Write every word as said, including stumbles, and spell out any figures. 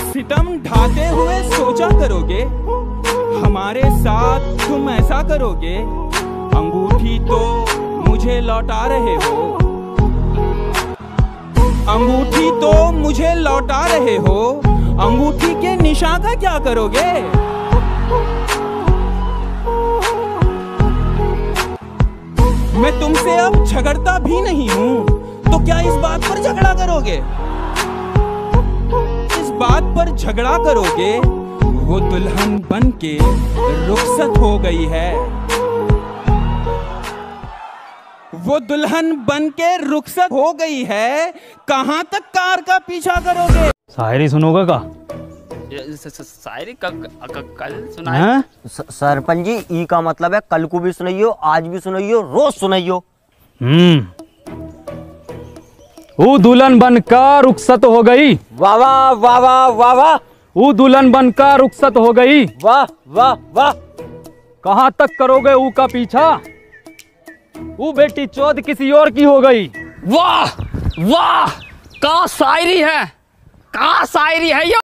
सितम ढाते हुए सोचा करोगे, हमारे साथ तुम ऐसा करोगे। अंगूठी तो मुझे लौटा रहे हो, अंगूठी तो मुझे लौटा रहे हो, अंगूठी के निशान का क्या करोगे? मैं तुमसे अब झगड़ता भी नहीं हूं, तो क्या इस बात पर झगड़ा करोगे? इस बात पर झगड़ा करोगे, वो दुल्हन बन के रुखसत हो गई है, वो दुल्हन बन के रुखसत हो गई है। कहां तक कार का पीछा करोगे? शायरी सुनोगे का? शायरी कल सुनाए। सरपंच जी, ई का मतलब है कल को भी सुनाइयो, आज भी सुनाइयो, रोज सुनाइयो। हम्म वो दुल्हन बनकर रुखसत हो गई। वाह वाह वाह वाह वाह वाह। वो दुल्हन बनकर रुखसत हो गई। वाह वाह वाह। कहां तक करोगे ऊ का पीछा? वो बेटी चौथ किसी और की हो गई। वाह वाह, का शायरी है, का शायरी है ये।